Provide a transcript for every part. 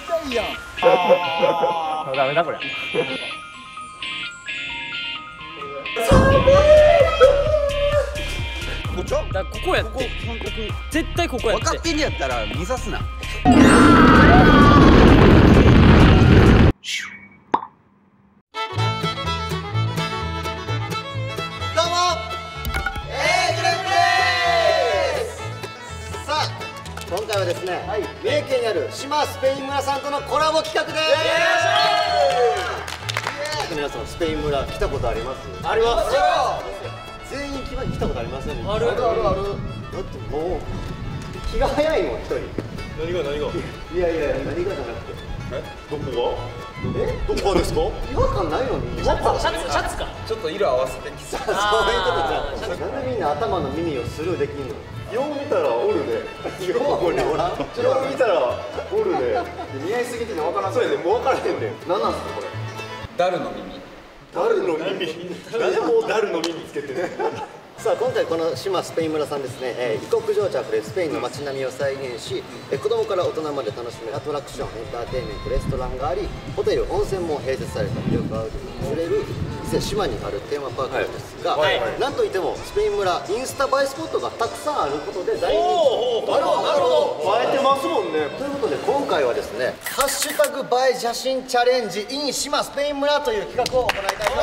いやん。 ダメだこれ。 こっちは？ だここやって。絶対ここやって。 分かってんねやったら見さすな。どうも、Aグループです。さあ、今回はですね、三重県にある島スペイン村さんとのコラボ企画です。皆さんスペイン村来たことあります？ありますよ。全員来たことありませんね。あるあるある。だってもう気が早いもん一人。 何がいやいや何がじゃなくて。 どこがですか？ 違和感ないのに。 シャツか。 ちょっと色合わせてきた。 そういうことじゃん。なんでみんな頭の耳をスルーできんの？ よう見たらおるね。 ここにおらん。 よう見たらおるね。 似合いすぎてね、分からん。 そうやね、もう分からへんねん。 何なんすかこれ？ ダルの耳。ダルの耳。何でもうダルの耳つけてる。 さあ今回この島スペイン村さんですね、異国情緒あふれるスペインの街並みを再現し、子供から大人まで楽しめるアトラクション、エンターテインメント、レストランがあり、ホテル、温泉も併設された魅力あふれる島にあるテーマパークなんですが、なんといってもスペイン村インスタ映えスポットがたくさんあることで大人気。 なるほど。映えてますもんね。 ということで今回はですね、ハッシュタグ映え写真チャレンジ in 島スペイン村という企画を行いたいと思います。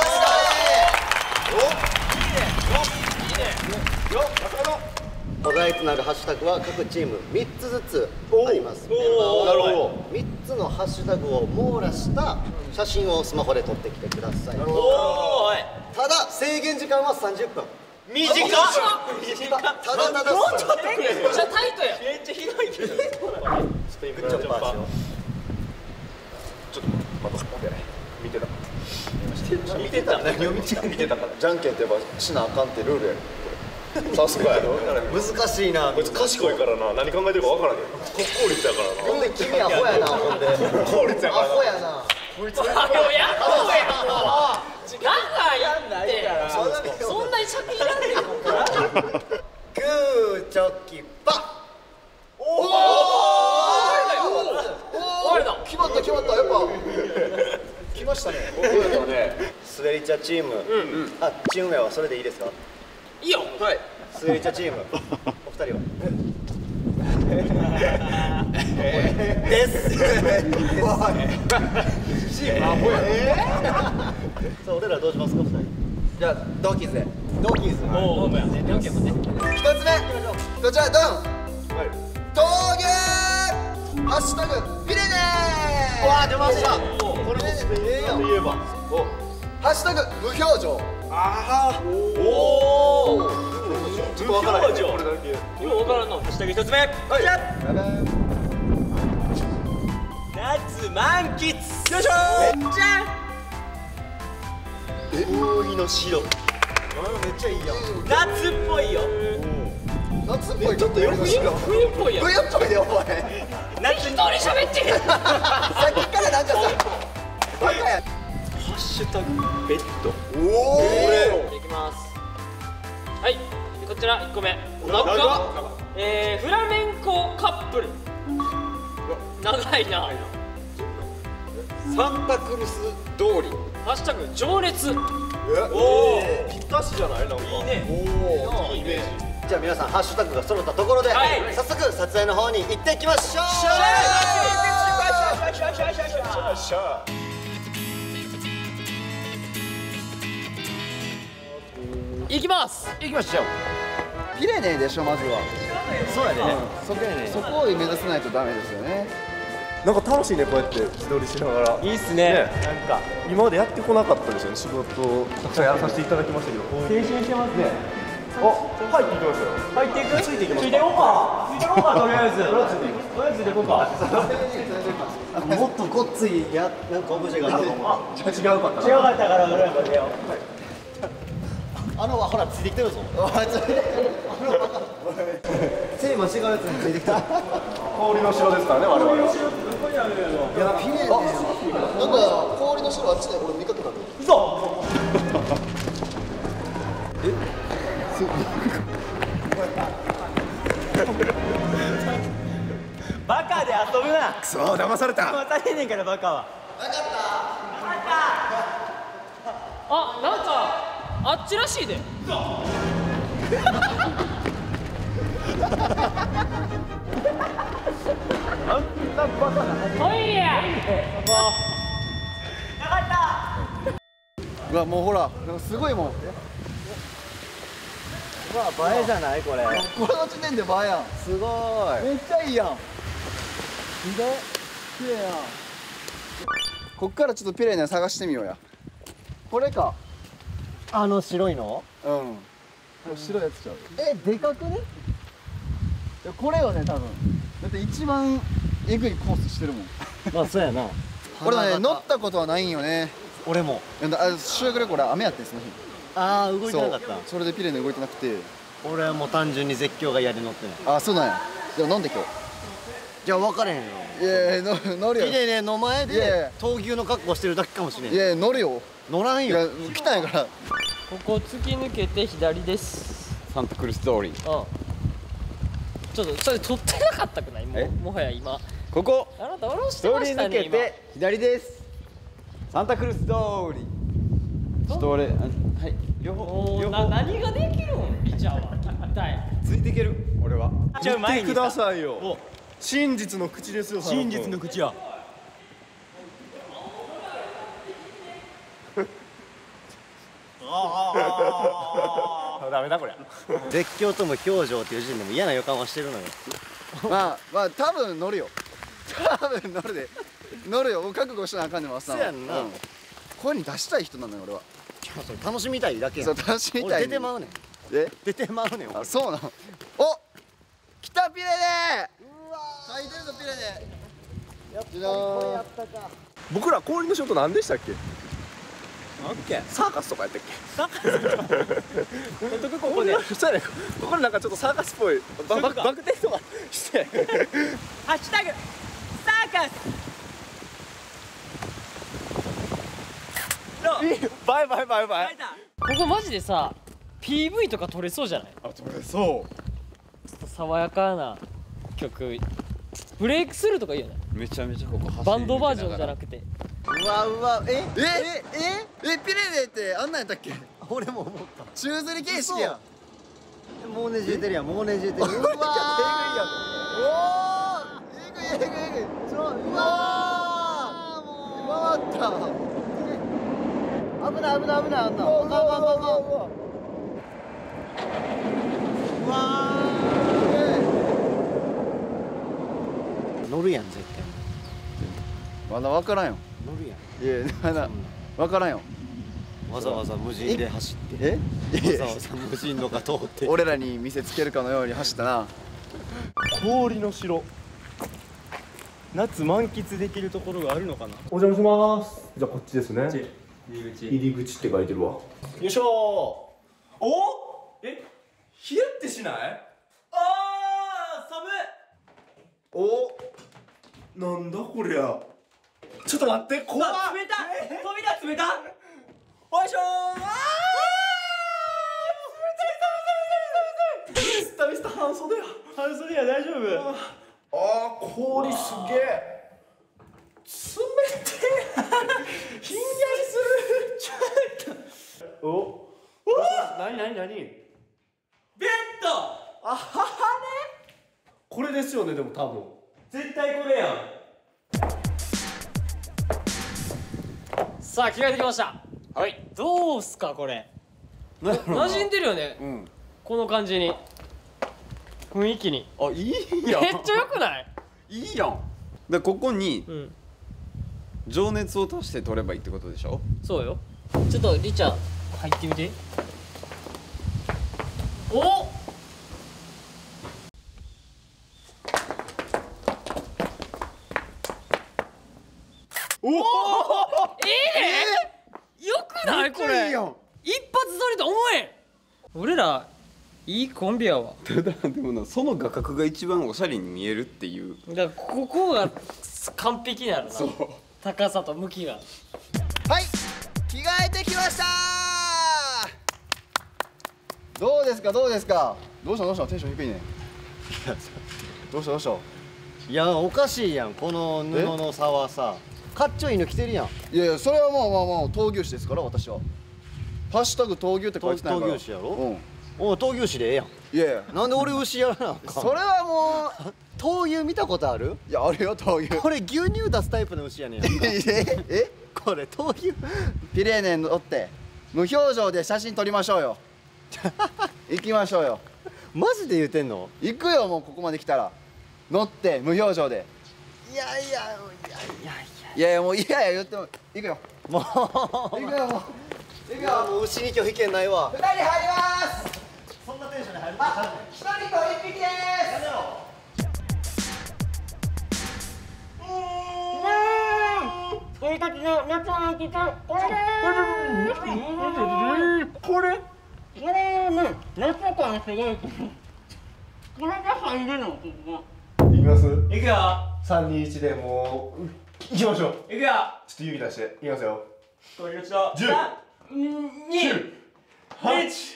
お題となるハッシュタグは各チーム3つずつあります。メンバーは3つのハッシュタグを網羅した写真をスマホで撮ってきてください。ただ制限時間は30分。 短っ。 ただもうちょっとくれ。めっちゃタイトや。めっちゃひどいけど。 スペイン村ジャンパーしよう。ちょっと待って、見てた。 見てた。 何を見てたから。じゃんけんってやっぱしなあかんってルールや。さすがやろ。 難しいな。 こいつ賢いからな、何考えてるか分からんねん。国公立やからな。 ほんで君アホやな。ほんで国公立やからアホやな。 こいつ。やっほうや。長いって。そんなに先いらんねん。 グーチョキパー。おお。決まったやっぱ。来ましたね。スレリチャチーム。あ、チーム名はそれでいいですか？ いいよ。 はい。スレリチャチーム。お二人は。です。チームアホや。さあ俺らどうしますか二人？ じゃあドーキーズで。 ドーキーズ。 おお、もうやね。両家もね。 一つ目。こちらドン。峠。ハッシュタグフィレネー。わあ出ました。これもスペインといえば。ハッシュタグ無表情。 ああ。おお。ちょっと分からへん。これだけ。 今分からんの。ハッシュタグ一つ目。こちら。夏満喫。よいしょ。じゃん。 大の白。 めっちゃいいやん。 夏っぽいよ。 夏っぽい。ちょっと冬っぽいよ。 冬っぽいでお前。 夏一人喋ってる。 さっきからなんかさ。バカや。 ハッシュタグベッド。 おお。 いきます。はい。こちら1個目。長っ。フラメンコカップル。長いな。 サンタクルス通り。 ハッシュタグ情熱。 おお。ぴったしじゃない？なんか。いいね。 おお。いいイメージ。じゃあ皆さんハッシュタグが揃ったところで、早速撮影の方に行っていきましょう。 行きます。 行きましょう。ピレネーでしょまずは。 そうやね。 そこを目指さないとダメですよね。 なんか楽しいね、こうやって自撮りしながら。 いいっすね。なんか今までやってこなかったですよね、仕事をたくさんやらさせていただきましたけど。 青春してますね。 あ、入っていきましたよ。 入っていく？ ついていきます。 ついていこうか。ついていこうかとりあえず。とりあえずついていこうか。 もっとごっついなんかオブジェがあると思う。 違うかった。 違かったから俺らこれよ。 ほらついてきてるぞ。手間違うやつについてきた。 氷の城ですからね、我々は。 いやピレネー。なんか氷の城あっちで俺見かけたんだ。 嘘。バカで遊ぶな。 くそー、騙された。 またねえねんからバカは。 あ、なんかあっちらしいで。おいや。 うわもうほらなんかすごいもん。 うわ映えじゃないこれ。 これの時点で映えやん。 すごい。 めっちゃいいやん。綺麗やん。こっからちょっとピレネ探してみようや。これか。 あの白いの？ うん。これ白いやつちゃう。 でかくね？ いやこれよね多分。だって一番えぐいコースしてるもん。 まあそうやな。 俺はね乗ったことはないんよね。 俺も。 修学旅行で雨やってんその日。 ああ動いてなかった。 それでピレネ動いてなくて。 俺はもう単純に絶叫が嫌で乗ってない。 あそうなんや。でもなんで今日。 じゃあ分かれへんよ。 いやいや乗るよ。 ピレネの前いやいやで闘牛の格好してるだけかもしれん。 いやいや乗るよ。 乗らんいやよ。 来たんやから。 ここ突き抜けて左です。 サンタクルス通り。 うん。ちょっとそれ撮ってなかったくない？もはや今。 ここあなた下ろして通ましたねり抜けて左です。サンタクルス通り。ちょっと俺、はい、両今。 方おー何ができるん？リチャーは一体。 ついていける。俺は。 じゃあ前にくださいよ。真実の口ですよ。 真実の口や。 ダメだこれ。 絶叫とも表情っていう時点でも嫌な予感はしてるのよ。 まあ多分乗るよ。多分乗るで。乗るよ。もう覚悟しなあかんねんわさ。 そうやんな。 声に出したい人なのよ俺は。 それ楽しみたいだけやん。 そう楽しみた俺い。 出てまうねん。 え？ 出てまうねん。俺あそうなの。お来たピレネ。うわ書いてるぞピレネ。やったか。 僕ら氷の仕事何でしたっけ？ オッケー。 サーカスとかやったっけ？ 結局ここで。 そうやね。ここでなんかちょっとサーカスっぽいバク転とかしてハッシュタグサーカス。 バイバイバイバイ。 ここマジでさ PV とか撮れそうじゃない？ あ、それそう。 ちょっと爽やかな曲ブレイクスルーとかいいよね。 めちゃめちゃここ走り抜けながらバンドバージョンじゃなくて。 うわうわピレネってあんなんやったっけ？ 俺も思った。 宙吊り形式や。 もうねじれてるやん。もうねじれてる。うわおおえぐいえぐいえぐい。うわ回った。 危ない危ない危ないあんな。 うわ乗るやん絶対。 まだ分からんよ。 乗るやん。 いやまだ分からんよ。 わざわざ無人で走って。 え？ わざわざ無人のが通って。 俺らに見せつけるかのように走ったな。 氷の城。夏満喫できるところがあるのかな。お邪魔します。じゃあこっちですね。入り口って書いてるわ。よいしょー。お？え？ヒヤってしない？ あー寒い。 お？なんだこりゃ。ちょっと待って、怖っ。 冷たい。扉冷たい。おいしょー。 ミスター半袖や。半袖や大丈夫。あー氷すげえ。冷てえ。ひんやりする。ちょっと。お。なに。 ベッド。 あははね。これですよねでも多分。 絶対これやん。さあ着替えてきました。はい。どうすかこれ。馴染んでるよね。 うん。 この感じに。雰囲気に。 あ、いいめっやん。 ちゃ良くない？ いいやん。でここにうん。 情熱を足して取ればいいってことでしょ？ そうよ。ちょっとリチャ入ってみて。お。 おお。 よくないこれ。 いいやん。 一発撮りと思えん。俺らいいコンビやわ。 ただでもな、その画角が一番おしゃれに見えるっていう。 だからここが完璧なのな。 そう。 高さと向きが。 はい着替えてきました。どうですかどうしたテンション低いね。どうしたいやおかしいやんこの布の差はさかっちょいいの着てるやんいやいやそれはまあ闘牛士ですから私はハッシュタグ闘牛って書いてないから闘牛士やろうんお闘牛士でええやんいやいやなんで俺牛やらなあかんそれはもう闘牛見たことあるいやあるよ闘牛これ牛乳出すタイプの牛やねんやんかえこれ闘牛ピレーネに乗って無表情で写真撮りましょうよ行きましょうよマジで言うてんの行くよもうここまで来たら乗って無表情でいやいやいやいやもういやいや言っても行くよもう行くよもう行くよもう牛に今日引けないわ 2人入りますそんなテンションで入るあ1人と1匹俺たちの夏の秋とこれね夏感すごいこれが入るのここいきますいくよ 321でもう行きましょういくよちょっと指出していきますよこれと 10 2 1お願いし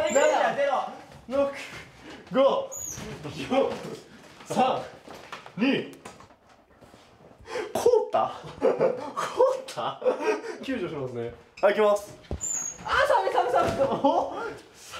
5 4 3 2凍った凍った救助しますねはい行きますあ寒いお寒い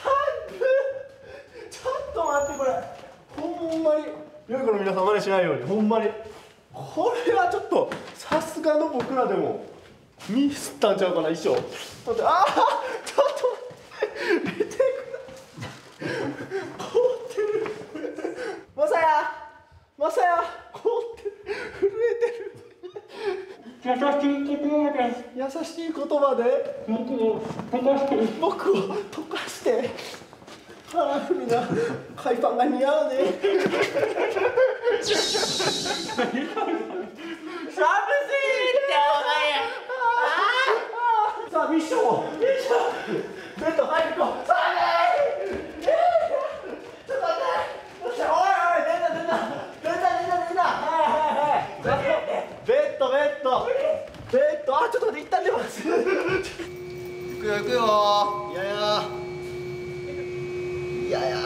ちょっと待ってこれほんまに良い子の皆さん真似しないようにほんまにこれはちょっとさすがの僕らでもミスったんちゃうかな衣装待ってちょっと待って見てください凍ってるまさや凍ってる震えてる優しい言葉で優しい言葉で僕を溶かしてカラフルな海パンが似合うね寂しいってお前さあミッションベッド入るこうさあねちょっと待っておいベッドあちょっと待って一旦出ます行くよ行くよいやいやいやいや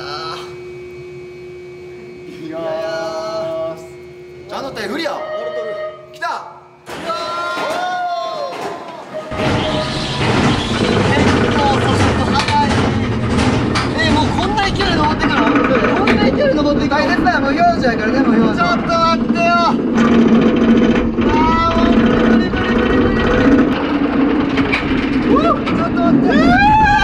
いやーちゃんと手振りや来たもうこんな勢いで登ってくるこんな勢いで登ってくる大切だよ無表情やからね無表情ちょっと待ってよちょっと待って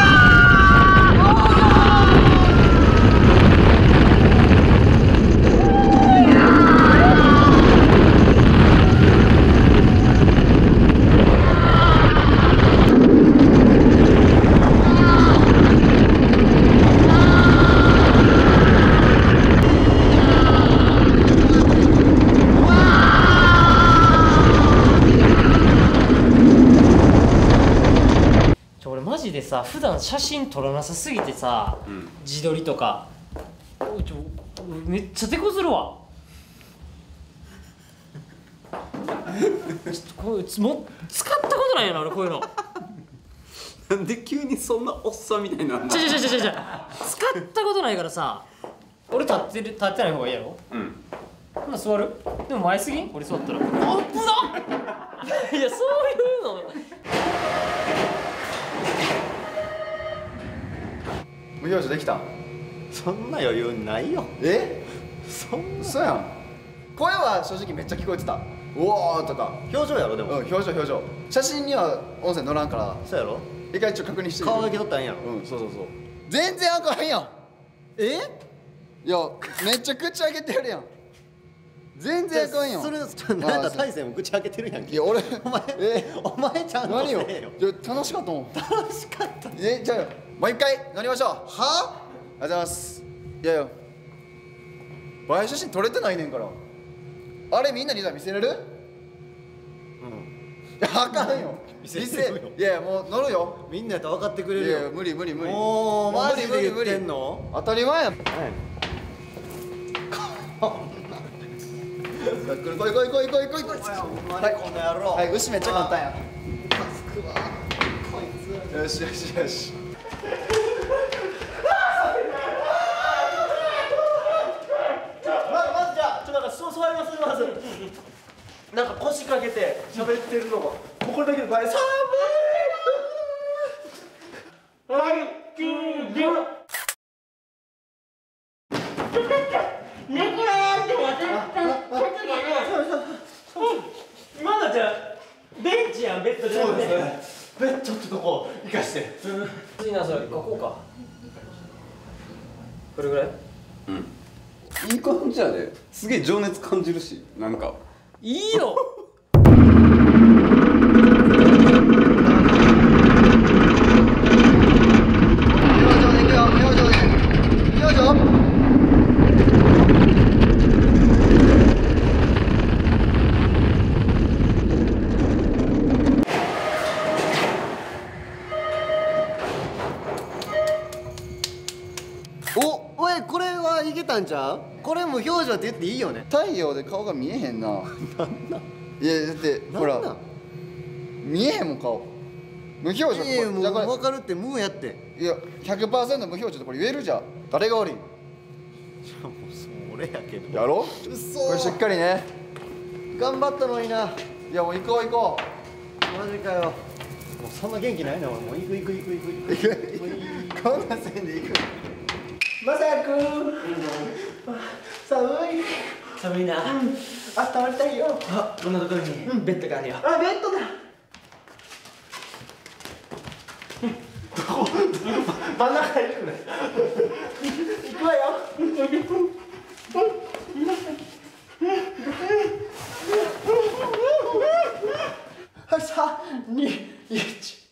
俺マジでさ普段写真撮らなさすぎてさ、自撮りとかめっちゃ手こずるわちょっとこれも使ったことないよな俺こういうのなんで急にそんなおっさんみたいになるの？ 違う使ったことないからさ俺立ってない方がいいやろ。ほな座る。でも前すぎん俺座ったらあっぶないやそういうの無表情できたそんな余裕ないよえそんなそうやん声は正直めっちゃ聞こえてたうおーとか表情やろでも、 表情写真には音声乗らんからそうやろ一回ちょっと確認してみる顔だけ撮ったらええんやろそう全然あかんやんえいやめっちゃ口開けてるやん全然あかんやんそれなんだ大勢も口開けてるやんけいや俺お前ちゃんと何よせえよいや楽しかったもん楽しかったじゃあもう一回乗りましょうはありがとうございますいや映え写真撮れてないねんからあれみんなに見せれる？いやあかんよ見せれるよいやもう乗るよみんなやったら分かってくれいるよや無理もうマジで言ってんの当たり前やん来いはいこの野郎はい牛めっちゃ簡単や助くわこいつよしよしよしまずじゃあちょっと座りますなんか腰掛けて喋ってるのがこれだけで前寒い。はい、キューギュ。 今のじゃベンチやん、ベッドじゃなくて。 ベッドってとこ生かして。 いいな、それ書こうか。これぐらい？ いい感じやで。すげえ情熱感じるし、なんかいいよ。 おい、これはいけたんちゃう？これ無表情って言っていいよね。 太陽で顔が見えへんな。いやだってほら見えへんもん顔。無表情。 いやもうだから分かるって無やって。 いや 100% 無表情ってこれ言えるじゃん。誰が悪い？ 俺やけど。 やろ？ うそこれしっかりね。 頑張ったのにな。 いやもう行こう行こマジかよ。もうそんな元気ないな俺。もう行く。 う。こんな線で行く。 まさやくん。寒い。 寒いな。 あったまりたいよ。 あ、こんなところにベッドがあるよ。 あ、ベッドだ。どこ？真ん中へ行くね。行くわよ。3、2、1。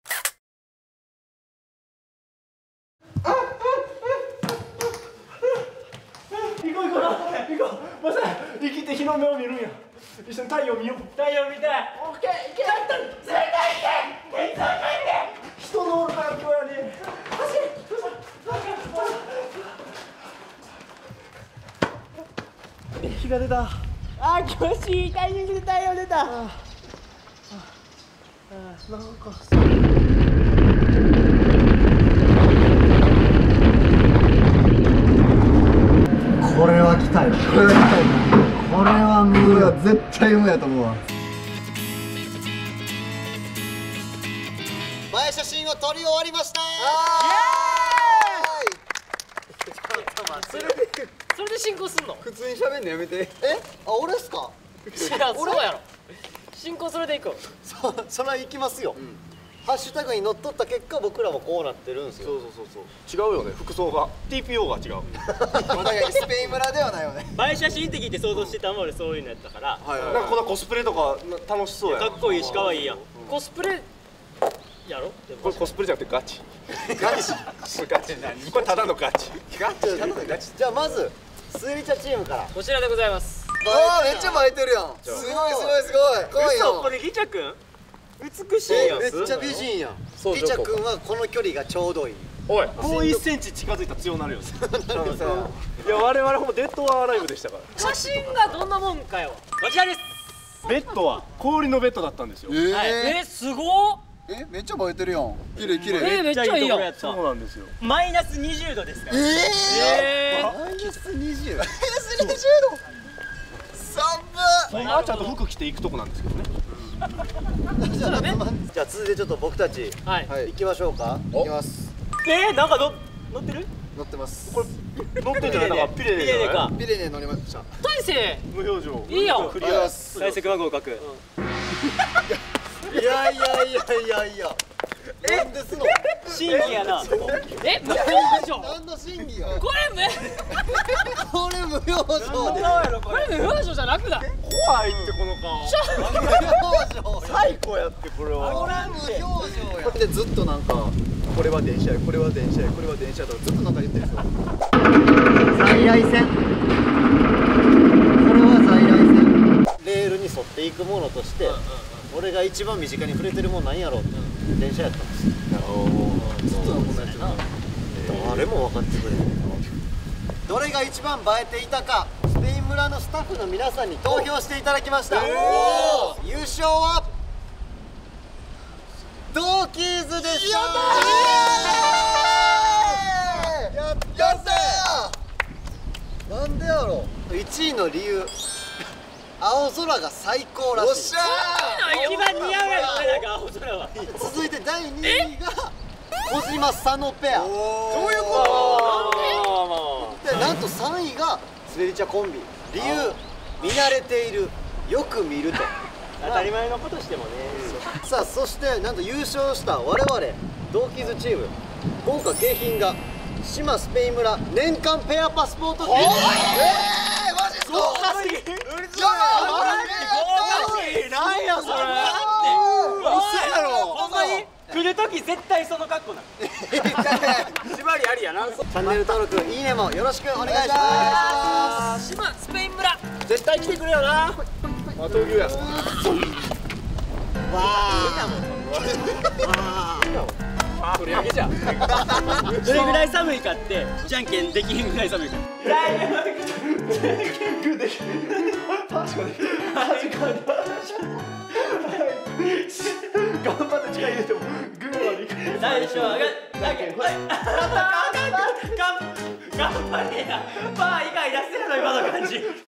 行こう。まさや、生きて日の目を見るんや。一緒に太陽見よう。 太陽見たい。 オッケー、いけ。絶対行け。人のおるから今日やね。日が出た。 あ、気持ちいいタイミングで太陽出た。 なんかこれは来たよ。これは来たよ。これは無や。絶対無やと思うわ。映え写真を撮り終わりました。 それで進行すんの？ 普通に喋んのやめて。 あ、俺っすか？ 違う、そうやろ。進行それでいこう。 それは行きますよ。ハッシュタグにのっとった結果僕らもこうなってるんですよ。 そう違うよね、服装が TPO が違う。 スペイン村ではないよね。 映え写真って聞いて想像してたもん俺そういうのやったからなんかこんなコスプレとか楽しそうやな。 かっこいいし可愛いやんコスプレやろ？ これコスプレじゃなくてガチ。ガチ何？これただのガチ。 じゃあまずスイリチャチームから。 こちらでございます。 ああめっちゃ巻いてるやん。すごい。可愛いよ。 嘘これリチャ君美しいやんめっちゃ美人やん。リチャ君はこの距離がちょうどいい。 おい、もう1センチ近づいたら強なるよ。いや我々ほぼデッドアライブでしたから。 写真がどんなもんかよ。 こちらですベッドは氷のベッドだったんですよ。 すごっ。 めっちゃ映えてるやん。綺麗。 めっちゃいいよ。 そうなんですよ。 マイナス20度ですからマイナス20。 マイナス20度。寒っ。 今はちゃんと服着ていくとこなんですけどね。 じゃあ続いてちょっと僕たち行きましょうか。 行きます。 なんか乗ってる乗ってます。 これ乗ってんじゃない？なんかピレネか。 ピレネ乗りました。 大勢無表情。 いいよ。 クリア。 大作は合格。 いや。なんですの？ 審議やな。 無表情。 何の審議よ。 これ無表情で。 これ無表情じゃなくない？ 怖いってこの顔。 無表情。 最高やってこれは。 これ無表情や。 でずっとなんかこれは電車やこれは電車やこれは電車やとかずっとなんか言ってるんですよ。 在来線。これは在来線。レールに沿っていくものとして、俺が一番身近に触れてるもんなんやろうって電車やったんです。ずっとこんなやつな。誰も分かってくれない。どれが一番映えていたか、スペイン村のスタッフの皆さんに投票していただきました。優勝はドーキーズでした。やったー。なんでやろう。1位の理由、 青空が最高らしい。 おっしゃ一番似合うやろ俺なんか青空は。 続いて第2位が小島佐野ペア。 ーどういうこでなんと3位がスベリチャコンビ。理由見慣れている、よく見ると。 当たり前のことしてもね。 さあそしてなんと優勝した我々同期ズチーム、豪華景品が島スペイン村年間ペアパスポート券。 マジっすか豪華すぎる。 なんやそれ。 嘘やろほんまに来るとき絶対その格好なの。縛りありやな。 チャンネル登録、いいねもよろしくお願いします。 島スペイン村絶対来てくれよな。 まと牛や取り上げじゃん。どれぐらい寒いかってじゃんけんできへんぐらい寒いから。 頑張って力入れてもグーまでいく。 最初は頑張れや。パー以外出せるの今の感じ。